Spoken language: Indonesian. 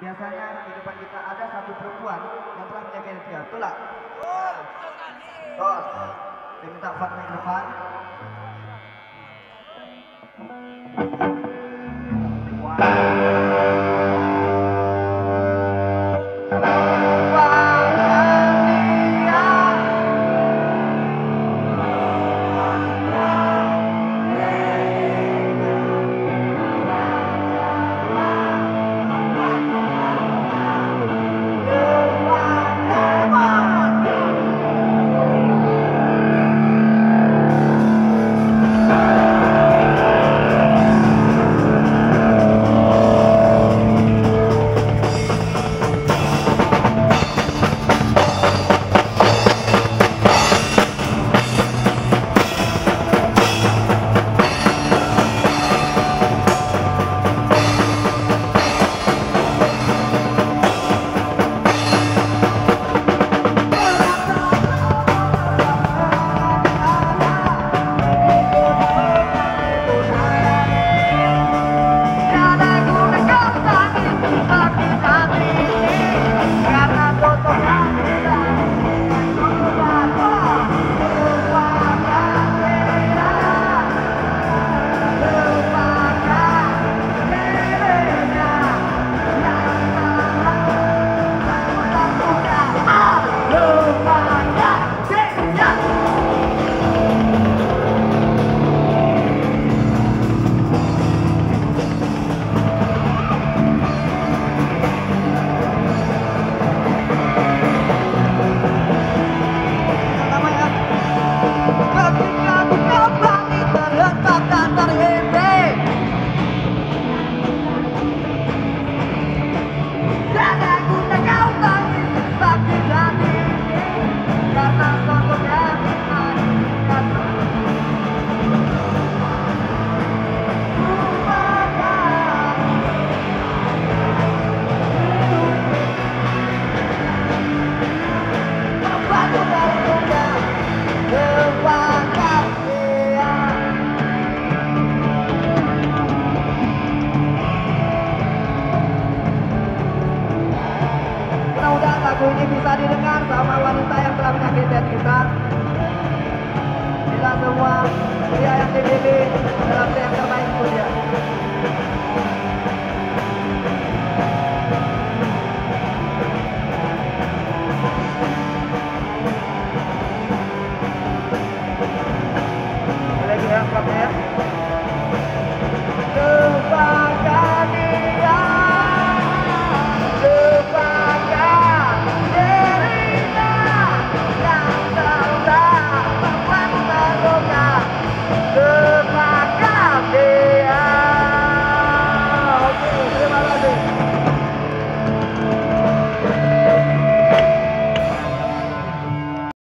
Biasanya di depan kita ada satu perempuan yang telah menyakiti dia. Betul tak? Tos. Dia minta fakta ke depan. Mudah-mudahan lagu ini bisa didengar sama wanita yang telah menyakiti kita. Bila semua pria yang dipilih adalah pria yang terbaik untuk dia.